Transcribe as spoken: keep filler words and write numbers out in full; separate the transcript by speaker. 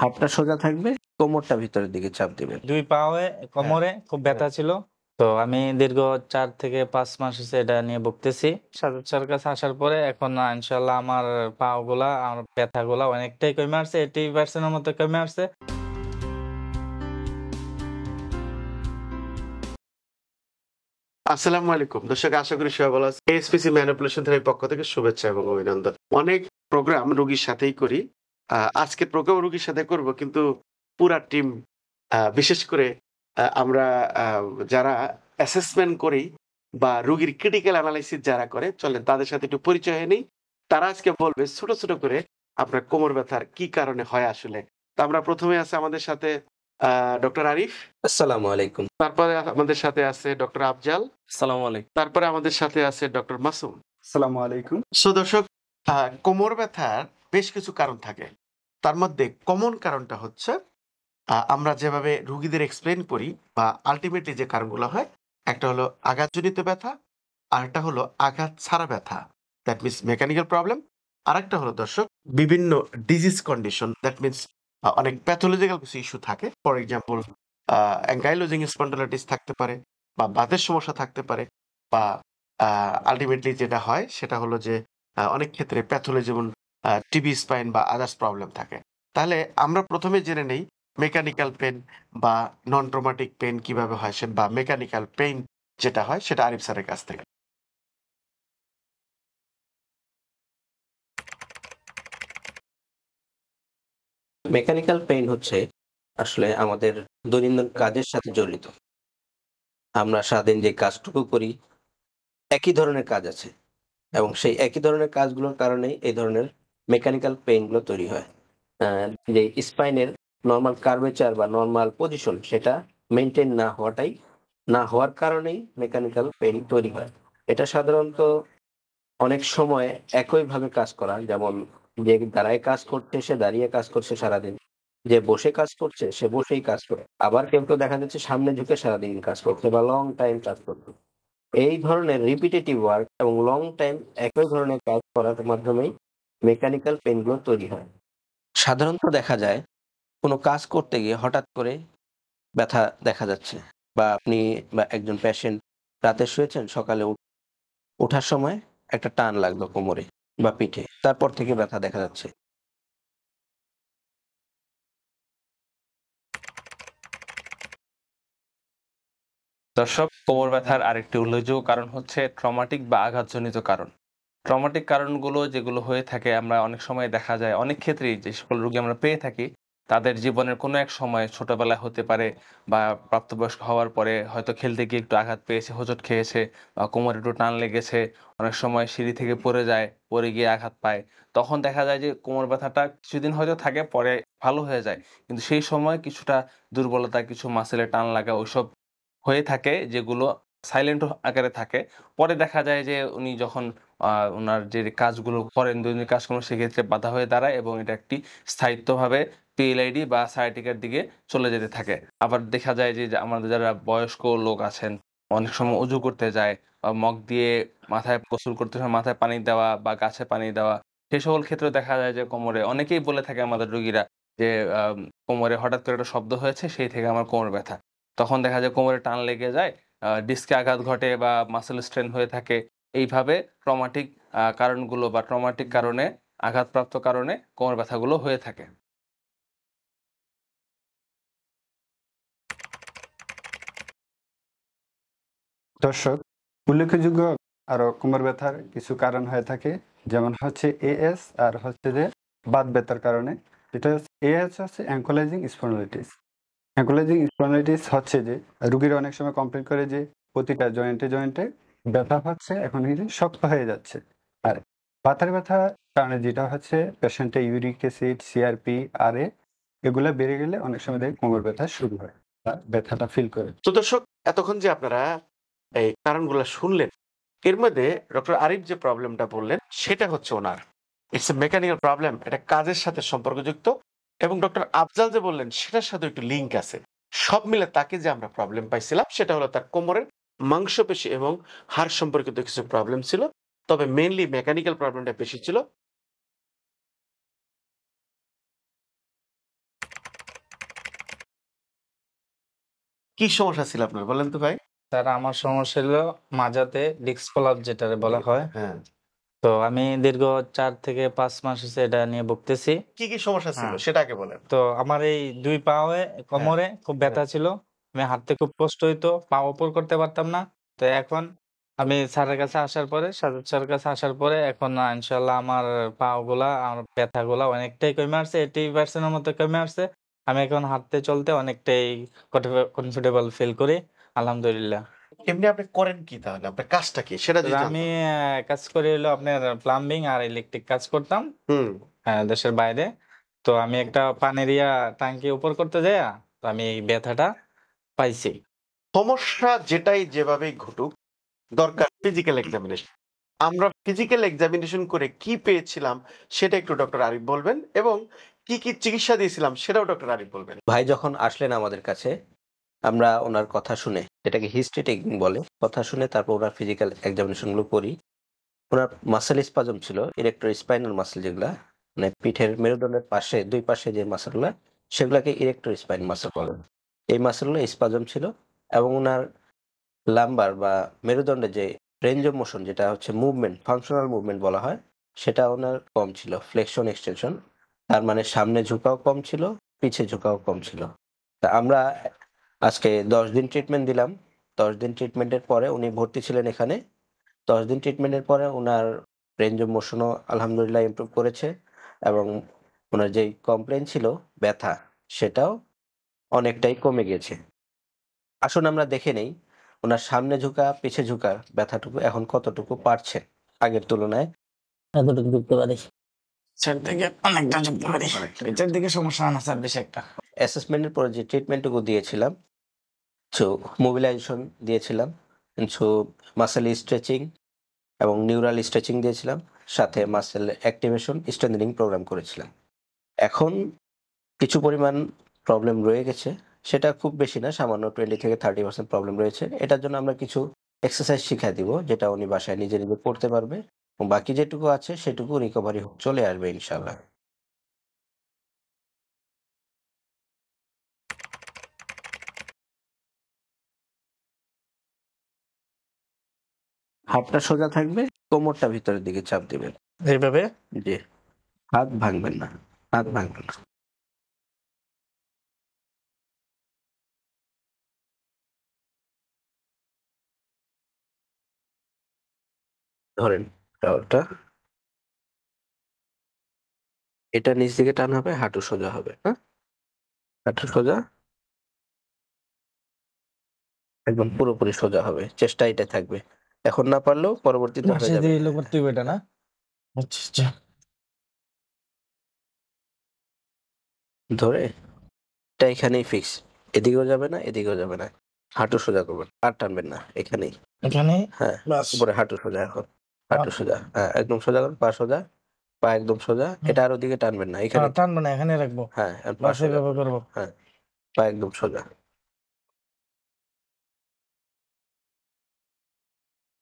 Speaker 1: হাতটা সোজা থাকবে, কোমরটা ভিতরের দিকে চাপ দিবেন।
Speaker 2: দুই পায়ে কোমরে খুব ব্যথা ছিল, তো আমি দীর্ঘ চার থেকে পাঁচ মাস হচ্ছে এটা নিয়ে ভুগতেছি। সাজাদ স্যারের কাছে আসার পরে এখন না ইনশাল্লাহ আমার পা গুলা আমার ব্যথা গুলা অনেকটাই কমে আসছে, এইটি পার্সেন্টের মতো কমে আসছে।
Speaker 3: আসসালামু আলাইকুম দর্শক, আশা করি সবাই ভালো আছেন। এএসপিসি ম্যানিপুলেশন থেরাপির পক্ষ থেকে শুভেচ্ছা এবং অভিনন্দন। অনেক প্রোগ্রাম রোগীর সাথেই করি, আজকে প্রোগ্রাম রোগীর সাথে করব, কিন্তু পুরা টিম, বিশেষ করে আমরা যারা অ্যাসেসমেন্ট করি বা রোগীর ক্রিটিক্যাল অ্যানালাইসিস যারা করে, চলেন তাদের সাথে একটু পরিচয় হয়ে নেই। তারা আজকে বলবে ছোট ছোট করে আপনার কোমর ব্যথার কি কারণে হয় আসলে। তো আমরা প্রথমে আছে আমাদের সাথে ডক্টর আরিফ,
Speaker 1: আসসালামু আলাইকুম।
Speaker 3: তারপরে আমাদের সাথে আছে ডক্টর আফজাল,
Speaker 1: আসসালামু আলাইকুম।
Speaker 3: তারপরে আমাদের সাথে আছে ডক্টর মাসুম।
Speaker 4: আসসালামু আলাইকুম।
Speaker 3: সো দর্শক, কোমর ব্যথার বেশ কিছু কারণ থাকে, তার মধ্যে কমন কারণটা হচ্ছে আমরা যেভাবে রোগীদের এক্সপ্লেন করি বা আলটিমেটলি যে কারণগুলো হয়, একটা হলো আঘাতজনিত ব্যথা, আর একটা হলো আঘাত ছাড়া ব্যথা, দ্যাট মিনস মেকানিক্যাল প্রবলেম। আর একটা হলো দর্শক বিভিন্ন ডিজিজ কন্ডিশন, দ্যাট মিনস অনেক প্যাথোলজিক্যাল কিছু ইস্যু থাকে। ফর এক্সাম্পল অ্যাঙ্কাইলোজিং স্পন্ডালাইটিস থাকতে পারে, বা বাতের সমস্যা থাকতে পারে, বা আলটিমেটলি যেটা হয় সেটা হলো যে অনেক ক্ষেত্রে প্যাথোলজি যেমন টিবি স্পাইন বা আদার্স প্রবলেম থাকে। তাহলে আমরা প্রথমে জেনে নেই মেকানিক্যাল পেন বা নন ট্রমাটিক পেন কিভাবে হয়, সে বা মেকানিক্যাল পেইন যেটা হয় সেটা আরিফ স্যারের কাছ থেকে।
Speaker 1: মেকানিক্যাল পেইন হচ্ছে আসলে আমাদের দৈনন্দিন কাজের সাথে জড়িত। আমরা সারাদিন যে কাজটুকু করি একই ধরনের কাজ আছে, এবং সেই একই ধরনের কাজগুলোর কারণেই এই ধরনের মেকানিক্যাল পেইনগুলো তৈরি হয়। যে স্পাইনের নর্মাল কার্ভেচার বা নর্মাল পজিশন সেটা মেনটেন না হওয়াটাই না হওয়ার কারণেই মেকানিক্যাল পেইন তৈরি হয়। এটা সাধারণত অনেক সময় একইভাবে কাজ করা, যেমন যে দাঁড়ায় কাজ করছে সে দাঁড়িয়ে কাজ করছে সারাদিন, যে বসে কাজ করছে সে বসেই কাজ করে, আবার কেউ কেউ দেখা যাচ্ছে সামনে ঝুঁকে সারাদিন কাজ করছে বা লং টাইম কাজ করছে। এই ধরনের রিপিটেটিভ ওয়ার্ক এবং লং টাইম একই ধরনের কাজ করার মাধ্যমেই মেকানিক্যাল পেইনগুলো তৈরি হয়। সাধারণত দেখা যায় কোনো কাজ করতে গিয়ে হঠাৎ করে ব্যথা দেখা যাচ্ছে, বা আপনি বা একজন পেশেন্ট রাতে শুয়েছেন, সকালে ওঠার সময় একটা টান লাগলো কোমরে বা পিঠে, তারপর থেকে ব্যথা দেখা যাচ্ছে।
Speaker 5: দর্শক, কোমর ব্যথার আরেকটি উল্লেখযোগ্য কারণ হচ্ছে ট্রমাটিক বা আঘাতজনিত কারণ। ট্রমাটিক কারণগুলো যেগুলো হয়ে থাকে, আমরা অনেক সময় দেখা যায় অনেক ক্ষেত্রেই যে সকল রোগী আমরা পেয়ে থাকি, তাদের জীবনের কোনো এক সময় ছোটবেলায় হতে পারে বা প্রাপ্তবয়স্ক হওয়ার পরে হয়তো খেলতে গিয়ে একটু আঘাত পেয়েছে, হোঁচট খেয়েছে বা কোমরে একটু টান লেগেছে, অনেক সময় সিঁড়ি থেকে পড়ে যায়, পড়ে গিয়ে আঘাত পায়। তখন দেখা যায় যে কোমর ব্যথাটা কিছুদিন হয়তো থাকে, পরে ভালো হয়ে যায়, কিন্তু সেই সময় কিছুটা দুর্বলতা, কিছু মাসেলে টান লাগা ওইসব হয়ে থাকে, যেগুলো সাইলেন্ট আকারে থাকে। পরে দেখা যায় যে উনি যখন আহ ওনার যে কাজগুলো করেন, দৈনিক কাজকর্ম, সেক্ষেত্রে বাধা হয়ে দাঁড়ায় এবং এটা একটি স্থায়িত্বভাবে পিএলআইডি বা সায়াটিকার দিকে চলে যেতে থাকে। আবার দেখা যায় যে আমাদের যারা বয়স্ক লোক আছেন, অনেক সময় উজু করতে যায় বা মগ দিয়ে মাথায় গোসল করতে সময় মাথায় পানি দেওয়া বা গাছে পানি দেওয়া, সেই সকল ক্ষেত্রে দেখা যায় যে কোমরে, অনেকেই বলে থাকে আমাদের রোগীরা যে আহ কোমরে হঠাৎ করে একটা শব্দ হয়েছে, সেই থেকে আমার কোমর ব্যথা। তখন দেখা যায় কোমরে টান লেগে যায়, ডিস্কে আঘাত ঘটে বা মাসেল স্ট্রেন হয়ে থাকে। এইভাবে ট্রমাটিক কারণগুলো বা ট্রমাটিক কারণে, আঘাতপ্রাপ্ত কারণে কোমর ব্যথাগুলো হয়ে থাকে।
Speaker 4: দর্শক, উল্লেখযোগ্য আরো কোমর ব্যথার কিছু কারণ হয়ে থাকে, যেমন হচ্ছে এএস আর হচ্ছে যে বাত ব্যথার কারণে। এটা এএস হচ্ছে অ্যাঙ্কোলাইজিং স্পন্ডালাইটিস। অ্যাঙ্কোলাইজিং স্পন্ডালাইটিস হচ্ছে যে রোগীরা অনেক সময় কমপ্লেন করে যে প্রতিটা জয়েন্টে জয়েন্টে ব্যথা হচ্ছে, এখন কিন্তু শক্ত হয়ে যাচ্ছে। আর বাতের ব্যথার কারণে যেটা হচ্ছে পেশেন্টের uric acid, CRP, R A এগুলো বেড়ে গেলে অনেক সময় দেখে কোমর ব্যথা শুরু হয়, ব্যথাটা ফিল করে।
Speaker 3: তো দর্শক, এতক্ষণ যে আপনারা এই কারণগুলো শুনলেন, এর মধ্যে ডক্টর আরিফ যে প্রবলেমটা বললেন সেটা হচ্ছে ওনার ইটস এ মেকানিক্যাল প্রবলেম, এটা কাজের সাথে সম্পর্কযুক্ত। এবং ডক্টর আফজাল যে বললেন সেটার সাথে একটু লিঙ্ক আছে। সব মিলে তাকে যে আমরা প্রবলেম পাইছিলাম সেটা হলো তার কোমরের মাংসপেশি এবং হাড় সম্পর্কিত কিছু প্রবলেম ছিল, তবে মেইনলি মেকানিক্যাল প্রবলেমটা বেশি ছিল। কি সমস্যা ছিল আপনার বলেন তো ভাই?
Speaker 2: স্যার আমার সমস্যা হলো মাজাতে ডিস্ক প্রলাপ যেটা বলা হয়।
Speaker 3: হ্যাঁ,
Speaker 2: তো আমি দীর্ঘ চার থেকে পাঁচ মাস হচ্ছে এটা নিয়ে ভুগতেছি।
Speaker 3: কি কি সমস্যা ছিল
Speaker 2: হ্যাঁ।
Speaker 3: সেটাকে বলেন।
Speaker 2: তো আমার এই দুই পায়ে কোমরে খুব ব্যথা ছিল। আমি হাঁটতে খুব কষ্ট হইতো, পা উপর করতে পারতাম না। তো এখন আমি স্যারের কাছে আসার পরে, সাজ্জাদ স্যারের কাছে আসার পরে এখন আ ইনশাআল্লাহ আমার পা গুলা, আমার ব্যথাগুলা অনেকটাই কমে আসছে। এইটি পার্সেন্ট এর মতো কমে আসছে। আমি এখন হাঁটতে চলতে অনেকটাই কনফি কমফোর্টেবল ফিল করি। আলহামদুলিল্লাহ।
Speaker 3: এমনি আপনি করেন কি তাহলে? আপনার কাজটা কি সেটা
Speaker 2: তো
Speaker 3: যদি
Speaker 2: আমি
Speaker 3: জানতাম।
Speaker 2: আ কাজ করি হলো আপনার প্লাম্বিং আর ইলেকট্রিক কাজ করতাম
Speaker 3: হুম।
Speaker 2: আ দেশের বাইরে। তো আমি একটা পানির ইয়া টাঙ্কি উপর করতে যাইয়া তো আমি এই ব্যথাটা পাইছি।
Speaker 3: সমস্যা যেটাই যেভাবেই ঘটুক, দরকার ফিজিক্যাল এক্সামিনেশন। আমরা ফিজিক্যাল এক্সামিনেশন করে কি পেয়েছিলাম সেটা একটু ডক্টর আরিফ বলবেন এবং কি কি চিকিৎসা দিয়েছিলাম সেটাও ডক্টর আরিফ বলবেন।
Speaker 1: ভাই যখন আসলেন আমাদের কাছে, আমরা ওনার কথা শুনে, যেটাকে হিস্ট্রি টেকিং বলে, কথা শুনে তারপর ওনার ফিজিক্যাল এক্সামিনেশনগুলো করি। ওনার মাসেল স্পাজম ছিল, ইরেক্টর স্পাইনাল মাসেল যেগুলা, মানে পিঠের মেরুদণ্ডের পাশে দুই পাশে যে মাসেলগুলা, সেগুলাকে ইরেক্টর স্পাইন মাসেল বলে। এই মাসেলগুলো স্পাজম ছিল এবং ওনার লাম্বার বা মেরুদণ্ডের যে রেঞ্জ অফ মোশন, যেটা হচ্ছে মুভমেন্ট, ফাংশনাল মুভমেন্ট বলা হয়, সেটা ওনার কম ছিল, ফ্লেকশন এক্সটেনশন। তার মানে সামনে ঝুঁকাও কম ছিল, পিছে ঝুঁকাও কম ছিল। তা আমরা আজকে দশ দিন ট্রিটমেন্ট দিলাম। দশ দিন ট্রিটমেন্টের পরে উনি ভর্তি ছিলেন এখানে। দশ দিন ট্রিটমেন্টের পরে ওনার রেঞ্জ অফ মোশনও আলহামদুলিল্লাহ ইমপ্রুভ করেছে এবং ওনার যেই কমপ্লেন ছিল ব্যথা, সেটাও অনেকটাই কমে গেছে। আসুন আমরা দেখে নেই ওনার সামনে ঝুঁকা পিছে ঝুঁকা ব্যথাটুকু এখন কতটুকু পারছে আগের তুলনায়।
Speaker 2: এতটুকু ঢুকতে পারি। স্যার থেকে অনেকটা ঢুকতে পারি। এটার দিকে সমস্যা না স্যার বেশি একটা।
Speaker 1: অ্যাসেসমেন্টের পরে যে ট্রিটমেন্টটুকু দিয়েছিলাম, কিছু মোবিলাইজেশন দিয়েছিলাম, কিছু মাসেল স্ট্রেচিং এবং নিউরাল স্ট্রেচিং দিয়েছিলাম, সাথে মাসেল অ্যাক্টিভেশন স্ট্রেংথেনিং প্রোগ্রাম করেছিলাম। এখন কিছু পরিমাণ প্রবলেম রয়ে গেছে, সেটা খুব বেশি না, সামান্য টোয়েন্টি থেকে থার্টি পার্সেন্ট প্রবলেম রয়েছে। এটার জন্য আমরা কিছু এক্সারসাইজ শিখিয়ে দিব, যেটা উনি বাসায় নিজে নিজে করতে পারবে এবং বাকি যেটুকু আছে সেটুকু রিকভারি চলে আসবে ইনশাল্লাহ। হাতটা সোজা থাকবে, কোমরটা ভিতরের দিকে চাপ দিবেন।
Speaker 2: এইভাবে
Speaker 1: জি, হাত ভাঙবেন না, হাত ভাঙবেন না। ধরেন টাওয়ালটা, এটা নিচ দিকে টান হবে, হাঁটু সোজা হবে। হ্যাঁ, হাঁটু সোজা, একদম পুরোপুরি সোজা হবে, চেষ্টা এটা থাকবে। এখন না পারলেও পরবর্তীতে হয়ে যাবে।
Speaker 2: করতে হবে এটা না? আচ্ছা আচ্ছা।
Speaker 1: ধরে এটা এখানেই ফিক্স, এদিকেও যাবে না এদিকেও যাবে না। হাঁটু সোজা করবেন, আর টানবেন না, এখানেই।
Speaker 2: এখানে
Speaker 1: হ্যাঁ,
Speaker 2: বাস।
Speaker 1: উপরে হাঁটু সোজা। এখন হাঁটু সোজা, হ্যাঁ একদম সোজা করুন, পা সোজা, পা একদম সোজা। এটা আর ওদিকে টানবেন না, এখানে।
Speaker 2: টানবো না, এখানে রাখবো।
Speaker 1: হ্যাঁ, আর পা
Speaker 2: বাস
Speaker 1: সোজা,
Speaker 2: এইভাবে করবো।
Speaker 1: হ্যাঁ পা একদম সোজা।